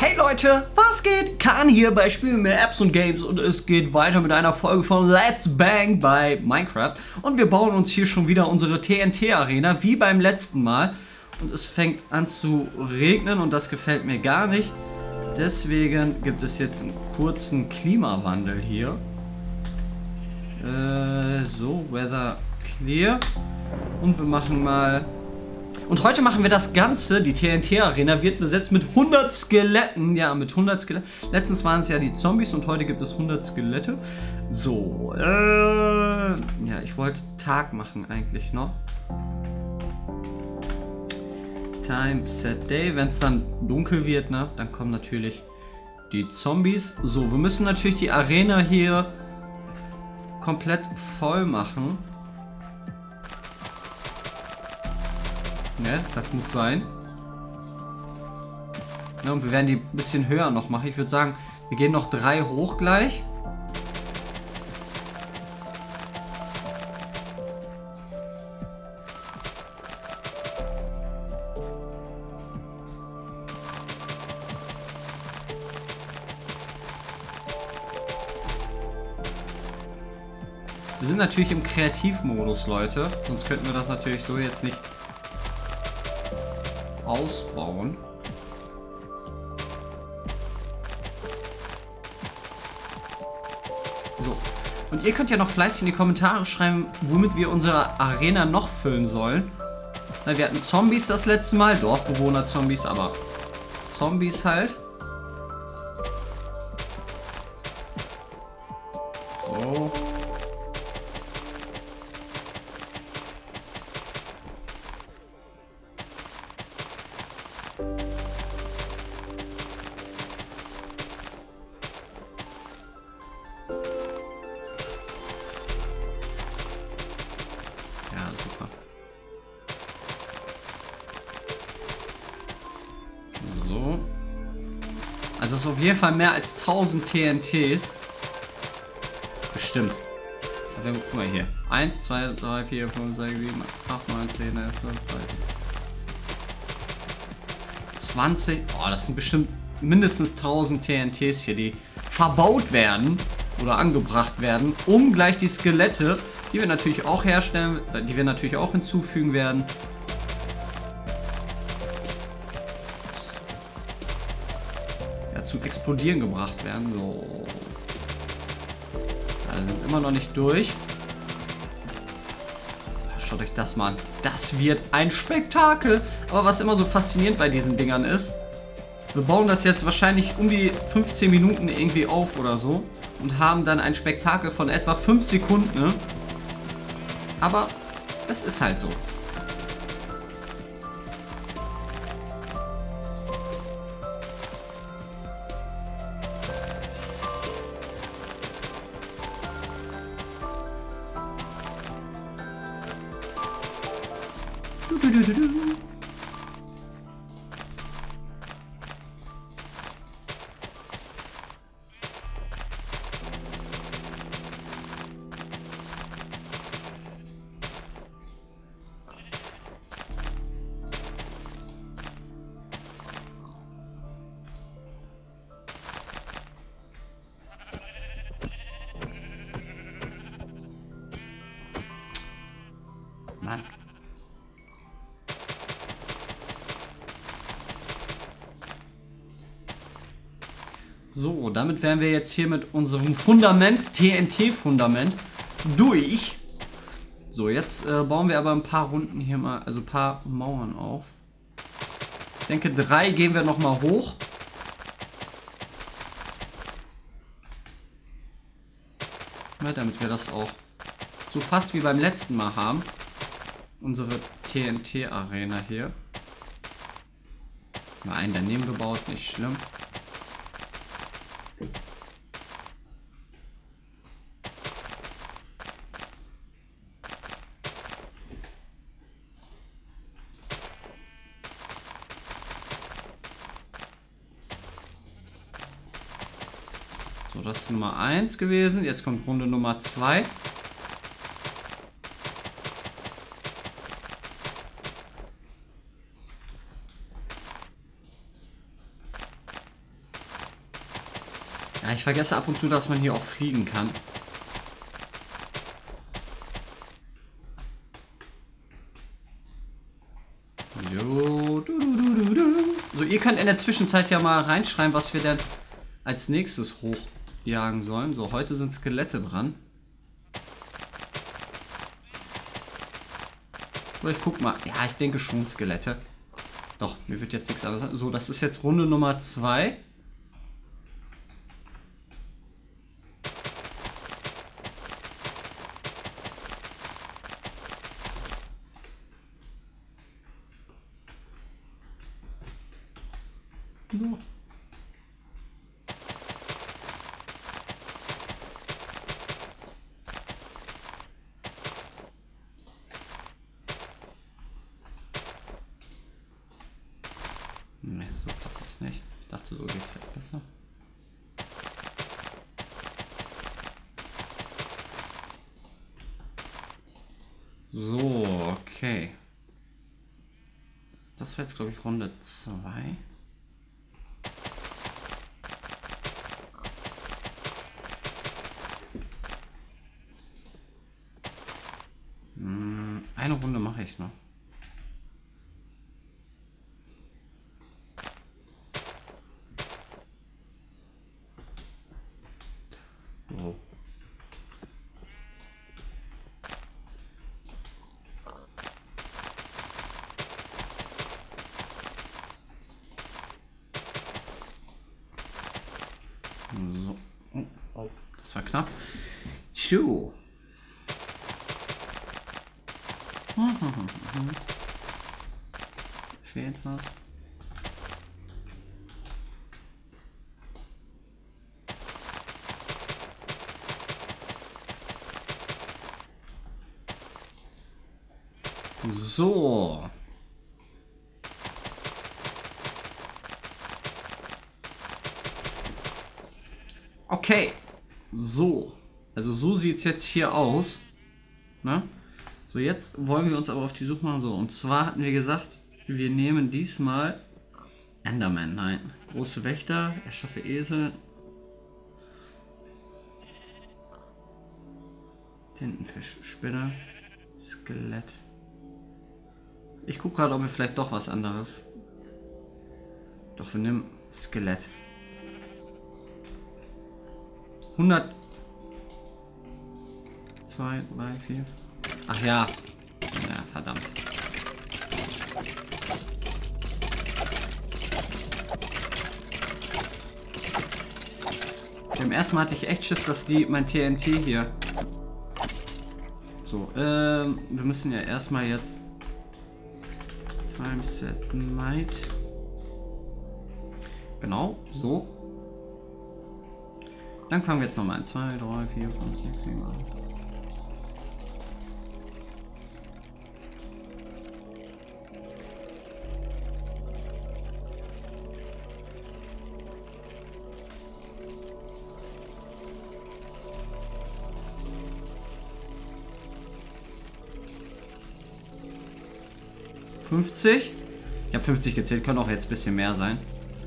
Hey Leute, was geht? Kahn hier bei Spielen mehr Apps und Games und es geht weiter mit einer Folge von Let's Bang bei Minecraft und wir bauen uns hier schon wieder unsere TNT-Arena wie beim letzten Mal und es fängt an zu regnen und das gefällt mir gar nicht. Deswegen gibt es jetzt einen kurzen Klimawandel hier. So, Weather Clear und wir machen mal... Und heute machen wir das Ganze, die TNT-Arena wird besetzt mit 100 Skeletten. Ja, mit 100 Skeletten. Letztens waren es ja die Zombies und heute gibt es 100 Skelette. So, ja, ich wollte Tag machen eigentlich noch. Time, Set, Day. Wenn es dann dunkel wird, ne, dann kommen natürlich die Zombies. So, wir müssen natürlich die Arena hier komplett voll machen. Ne, das muss sein. Ja, und wir werden die ein bisschen höher noch machen. Ich würde sagen, wir gehen noch 3 hoch gleich. Wir sind natürlich im Kreativmodus, Leute. Sonst könnten wir das natürlich so jetzt nicht ausbauen. So. Und ihr könnt ja noch fleißig in die Kommentare schreiben, womit wir unsere Arena noch füllen sollen. Na, wir hatten Zombies das letzte Mal, Dorfbewohner-Zombies, aber Zombies halt. So. So. Also es ist auf jeden Fall mehr als 1000 TNTs. Bestimmt. Also guck mal hier. 1, 2, 3, 4, 5, 6, 7, 8, 9, 10, 11, 12, 13. 20. Oh, das sind bestimmt mindestens 1000 TNTs hier, die verbaut werden oder angebracht werden, um gleich die Skelette, die wir natürlich auch herstellen, die wir natürlich auch hinzufügen werden. Zum Explodieren gebracht werden. So. Also sind immer noch nicht durch. Schaut euch das mal an. Das wird ein Spektakel. Aber was immer so faszinierend bei diesen Dingern ist, wir bauen das jetzt wahrscheinlich um die 15 Minuten irgendwie auf oder so und haben dann ein Spektakel von etwa 5 Sekunden. Ne? Aber es ist halt so. Mann. So, damit wären wir jetzt hier mit unserem Fundament, TNT-Fundament, durch. So, jetzt bauen wir aber ein paar Runden hier mal, also ein paar Mauern auf. Ich denke, 3 gehen wir noch mal hoch. Ja, damit wir das auch so fast wie beim letzten Mal haben. Unsere TNT-Arena hier. Mal einen daneben gebaut, nicht schlimm. So, das ist Nummer 1 gewesen. Jetzt kommt Runde Nummer 2. Ja, ich vergesse ab und zu, dass man hier auch fliegen kann. Jo, so, ihr könnt in der Zwischenzeit ja mal reinschreiben, was wir denn als nächstes hochjagen sollen. So, heute sind Skelette dran. So, ich guck mal. Ja, ich denke schon Skelette. Doch, mir wird jetzt nichts anderes. So, das ist jetzt Runde Nummer 2. So. Ne, so klappt das nicht. Ich dachte, so geht es vielleicht besser. So, okay. Das wäre jetzt, glaube ich, Runde 2. Eine Runde mache ich noch. So. So. Oh, das war knapp. Schuh. Fehlt was. So. Okay. So. Also so sieht es jetzt hier aus. Ne? So, jetzt wollen wir uns aber auf die Suche machen. So, und zwar hatten wir gesagt, wir nehmen diesmal Enderman. Nein. Große Wächter, erschaffe Esel. Tintenfisch, Spinne, Skelett. Ich gucke gerade, ob wir vielleicht doch was anderes. Doch, wir nehmen Skelett. 100. 2, 3, 4. Ach ja. Ja, verdammt. Beim ersten Mal hatte ich echt Schiss, dass die mein TNT hier. So, wir müssen ja erstmal jetzt. Time Set Might. Genau, so. Dann fangen wir jetzt nochmal an. 2, 3, 4, 5, 6, 7, 8. Ich habe 50 gezählt, können auch jetzt ein bisschen mehr sein.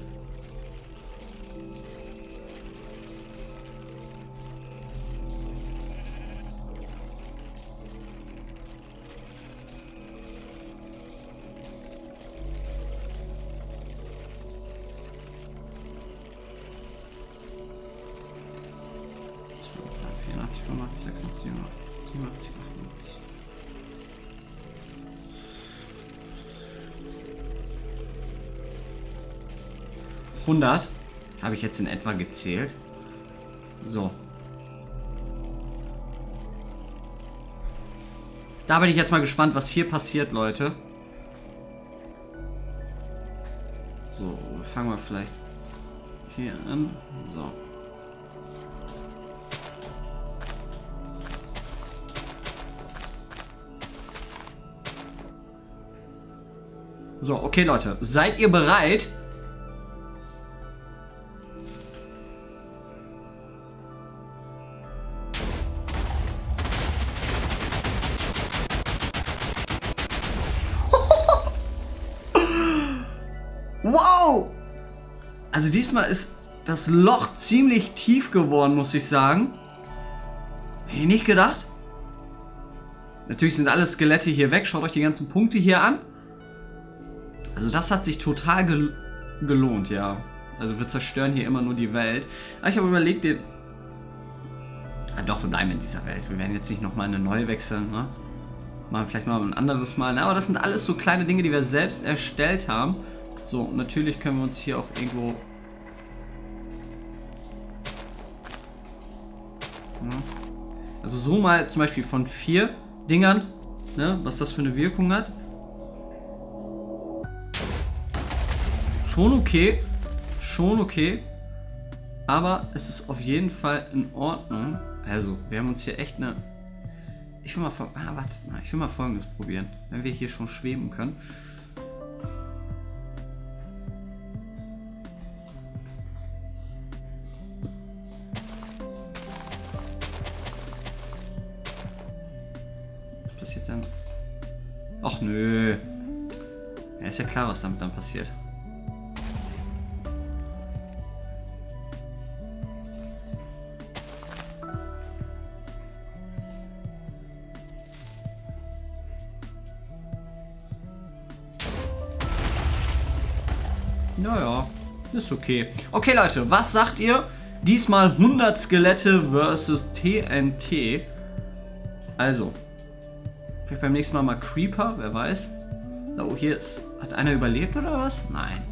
Habe ich jetzt in etwa gezählt. So. Da bin ich jetzt mal gespannt, was hier passiert, Leute. So, fangen wir vielleicht hier an. So. So, okay, Leute. Seid ihr bereit? Wow! Also diesmal ist das Loch ziemlich tief geworden, muss ich sagen. Hätte ich nicht gedacht. Natürlich sind alle Skelette hier weg. Schaut euch die ganzen Punkte hier an. Also das hat sich total gelohnt, ja. Also wir zerstören hier immer nur die Welt. Aber ich habe überlegt, den... Ah, doch, wir bleiben in dieser Welt. Wir werden jetzt nicht nochmal eine neue wechseln, ne? Machen vielleicht mal ein anderes Mal. Aber das sind alles so kleine Dinge, die wir selbst erstellt haben. So, natürlich können wir uns hier auch irgendwo... Ja. Also so mal zum Beispiel von 4 Dingern, ne, was das für eine Wirkung hat. Schon okay. Schon okay. Aber es ist auf jeden Fall in Ordnung. Also, wir haben uns hier echt eine... Ich will mal, ich will mal Folgendes probieren. Wenn wir hier schon schweben können. Was passiert dann? Ach nö. Ja, ist ja klar, was damit dann passiert. Naja, ist okay. Okay, Leute, was sagt ihr? Diesmal 100 Skelette versus TNT. Also, vielleicht beim nächsten Mal Creeper, wer weiß. Oh, hier ist... Hat einer überlebt oder was? Nein.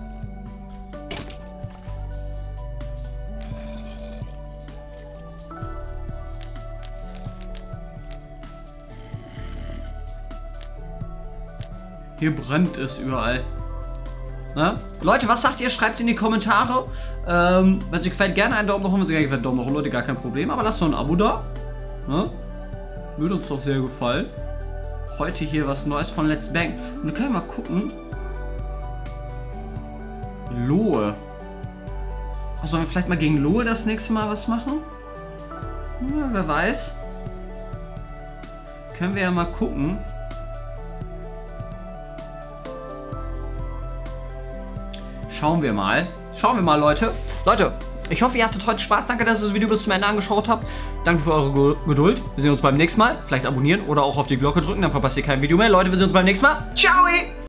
Hier brennt es überall. Na? Leute, was sagt ihr? Schreibt es in die Kommentare. Wenn es euch gefällt, gerne einen Daumen nach oben. Wenn es euch gefällt, Daumen nach oben, Leute, gar kein Problem. Aber lasst doch ein Abo da. Na? Würde uns doch sehr gefallen. Heute hier was Neues von Let's Bang. Und wir können mal gucken. Lohe. Oh, sollen wir vielleicht mal gegen Lohe das nächste Mal was machen? Ja, wer weiß. Können wir ja mal gucken. Schauen wir mal. Schauen wir mal, Leute. Leute, ich hoffe, ihr hattet heute Spaß. Danke, dass ihr das Video bis zum Ende angeschaut habt. Danke für eure Geduld. Wir sehen uns beim nächsten Mal. Vielleicht abonnieren oder auch auf die Glocke drücken, dann verpasst ihr kein Video mehr. Leute, wir sehen uns beim nächsten Mal. Ciao!